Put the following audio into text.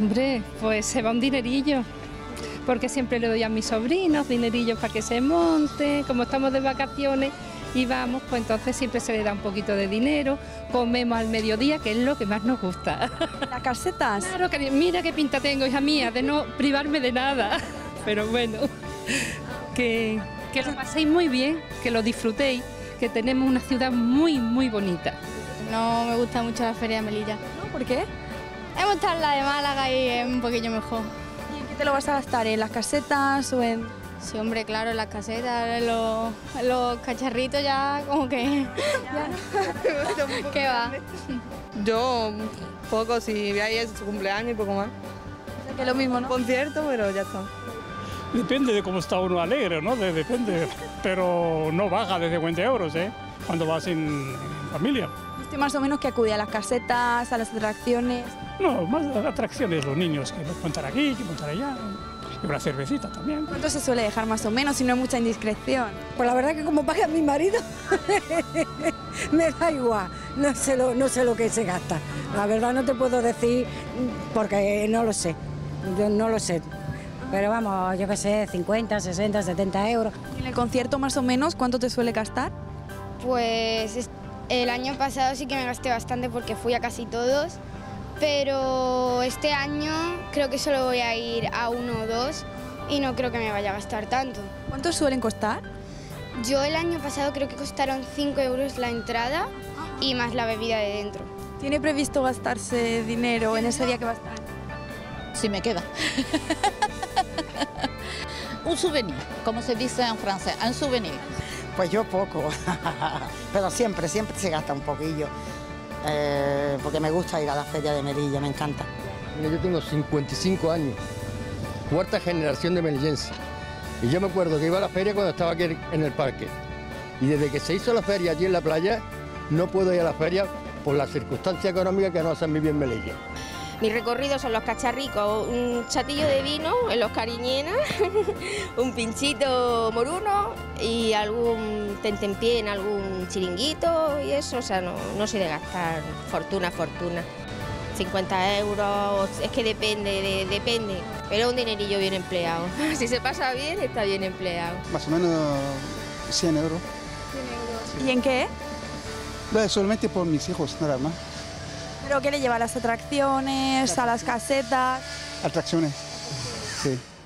Hombre, pues se va un dinerillo, porque siempre le doy a mis sobrinos dinerillos para que se monten, como estamos de vacaciones y vamos, pues entonces siempre se le da un poquito de dinero, comemos al mediodía, que es lo que más nos gusta. ¿Las casetas? Claro, que mira qué pinta tengo, hija mía, de no privarme de nada, pero bueno, que lo paséis muy bien, que lo disfrutéis, que tenemos una ciudad muy, muy bonita. No me gusta mucho la Feria de Melilla. ¿No? ¿Por qué? Hemos estado en la de Málaga y es un poquillo mejor. ¿Y en qué te lo vas a gastar? ¿En las casetas o en...? Sí, hombre, claro, en las casetas, en los cacharritos ya como que... ¿Qué va? Yo poco, si voy a ir a su cumpleaños y poco más. Que es lo mismo, ¿no? Concierto, pero ya está. Depende de cómo está uno alegre, ¿no? Depende, pero no baja de 50 euros, ¿eh? Cuando vas en familia. ¿Usted más o menos que acude a las casetas, a las atracciones? No, más atracciones los niños, que montar aquí, que montar allá. Y una cervecita también. ¿Cuánto se suele dejar más o menos si no hay mucha indiscreción? Pues la verdad que como paga mi marido, me da igual, no sé lo que se gasta. La verdad no te puedo decir porque no lo sé, yo no lo sé. Pero vamos, yo qué sé, 50, 60, 70 euros. ¿Y en el concierto más o menos cuánto te suele gastar? Pues el año pasado sí que me gasté bastante porque fui a casi todos, pero este año creo que solo voy a ir a uno o dos y no creo que me vaya a gastar tanto. ¿Cuántos suelen costar? Yo el año pasado creo que costaron 5 euros la entrada y más la bebida de dentro. ¿Tiene previsto gastarse dinero en ese día que va a estar? Si me queda. Un souvenir, como se dice en francés, un souvenir. Pues yo poco, pero siempre se gasta un poquillo, porque me gusta ir a la feria de Melilla, me encanta. Yo tengo 55 años, cuarta generación de melillense, y yo me acuerdo que iba a la feria cuando estaba aquí en el parque, y desde que se hizo la feria allí en la playa, no puedo ir a la feria por las circunstancias económicas que nos hacen vivir en Melilla. Mis recorridos son los cacharricos, un chatillo de vino en los Cariñenas, un pinchito moruno y algún tentempié en algún chiringuito y eso, o sea, no soy de gastar fortuna. 50 euros, es que depende, pero un dinerillo bien empleado. Si se pasa bien, está bien empleado. Más o menos 100 euros. 100 euros. ¿Y en qué? Solamente por mis hijos, nada más. ¿Pero qué le lleva a las atracciones, a las casetas? Atracciones, sí.